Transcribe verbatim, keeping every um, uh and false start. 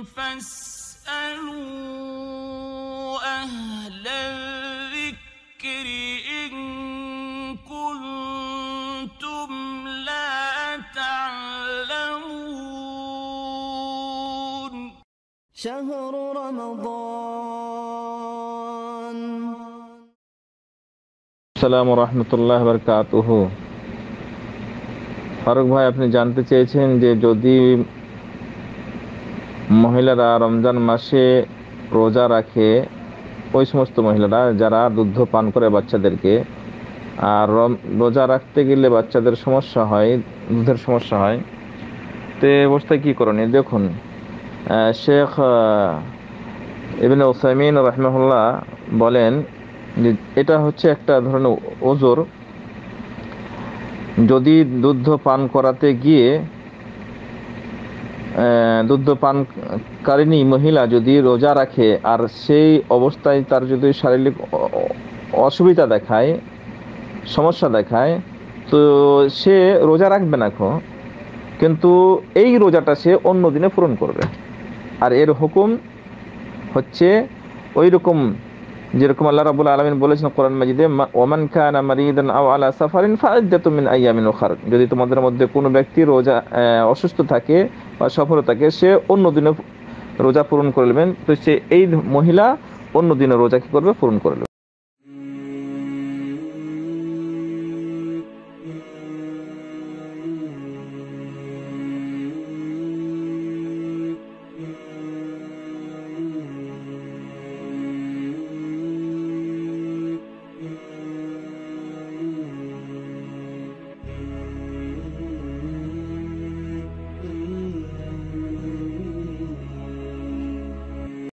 فاسألوا أهل الذكر إن كنتم لا تعلمون شهر رمضان আসসালামু রাহমাতুল্লাহি ওয়া বারাকাতুহু। ফারুক ভাই, আপনি জানতে চেয়েছেন যে যদি মহিলারা রমজান মাসে রোজা রাখে, ওই সমস্ত মহিলারা যারা দুগ্ধ পান করে বাচ্চাদেরকে, আর রোজা রাখতে গেলে বাচ্চাদের সমস্যা হয়, দুধের সমস্যা হয়, তো এই অবস্থায় কী করণীয়? দেখুন, শেখ ইবনে উসাইমিন রাহিমাহুল্লাহ বলেন যে এটা হচ্ছে একটা ধরনের ওজর। যদি দুগ্ধ পান করাতে গিয়ে দুগ্ধ পানকারিণী মহিলা যদি রোজা রাখে আর সেই অবস্থায় তার যদি শারীরিক অসুবিধা দেখায়, সমস্যা দেখায়, তো সে রোজা রাখবে না, কিন্তু এই রোজাটা সে অন্য দিনে পূরণ করবে। আর এর হুকুম হচ্ছে ওই রকম যেরকম আল্লাহ রাব্বুল আলামিন বলেছেন কোরআন মাজিদে, ওমান কানা মারিদান আও আলা সাফারিন ফাইদ্দাতুম মিন আইয়ামিন উখার। যদি তোমাদের মধ্যে কোনো ব্যক্তি রোজা অসুস্থ থাকে বা সফরে থাকে, সে অন্য দিনে রোজা পূরণ করে নেবেন। তো সে এই মহিলা অন্য দিনে রোজা কি করবে? পূরণ করে নেবে।